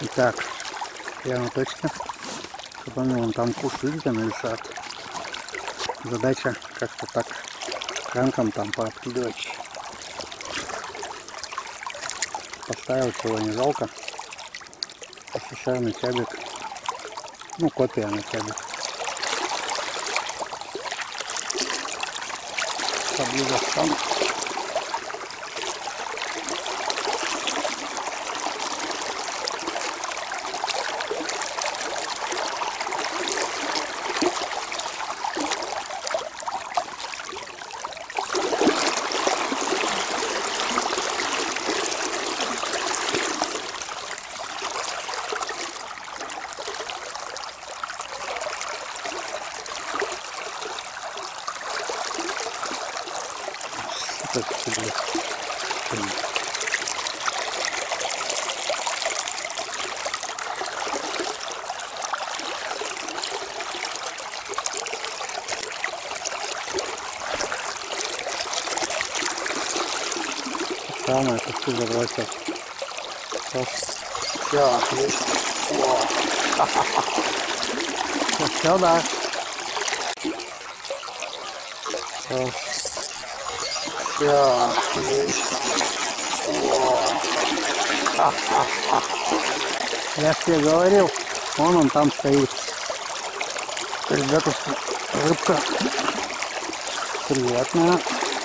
Итак, я на точке. Кабаны вон там кушают, где нависают. Задача как-то так кранком там пооткидывать. Поставил, чего не жалко. Ощущаемый чабик. Ну, копия на чабик. Поближе встану. Самое, это все забросил. Все, отлично. Все, да. Все, отлично. Я ж тебе говорил, вон он там стоит. Ребята, рыбка приятная.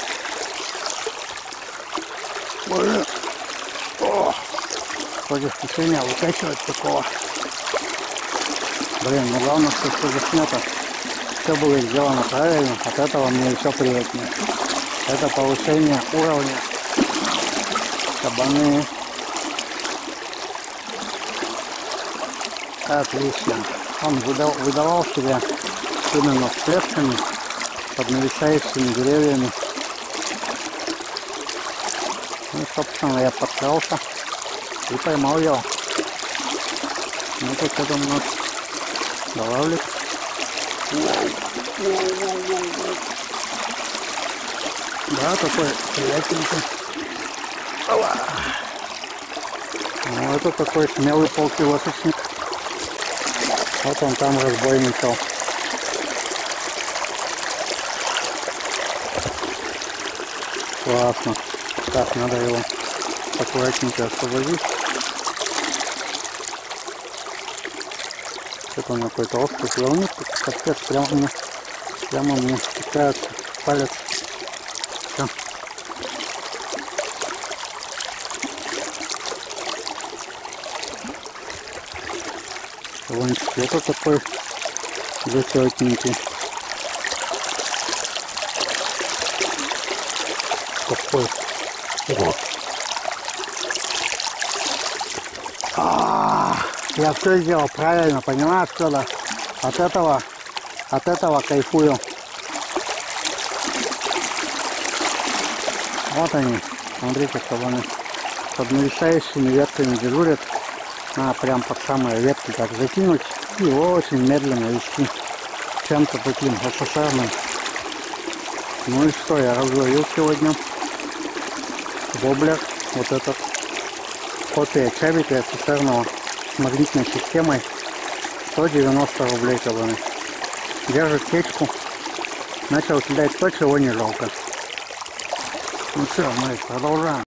Ой. О, вроде впечатление выкачивать такого. Блин, ну главное, что все заснято. Все было сделано правильно, от этого мне еще приятнее. Это повышение уровня. Кабаны. Отлично. Он выдавал себя именно с клетками под нависающими деревьями. Ну, собственно, я подкрался и поймал его. Ну, тут это у нас голавлик. Да, такой приятненький. Ну, это такой смелый полкилошечник. Вот он там разбойничал. Классно. Так, надо его аккуратненько освободить. Это он какой-то острый плавник. Капец, прямо мне втыкается палец. Все. Лончик это такой затетненький. Какой. Я все сделал правильно, понимаешь, что-то от этого кайфую. Вот они, смотрите, как они под нависающими ветками дежурят. Надо прям под самые ветки так закинуть и очень медленно вести чем-то таким СССРным. Ну и что, я разловил сегодня воблер, вот этот копия чабика СССРного с магнитной системой. 190 рублей кабаны. Держит течку. Начал кидать то, чего не жалко. Ну все, мы продолжаем.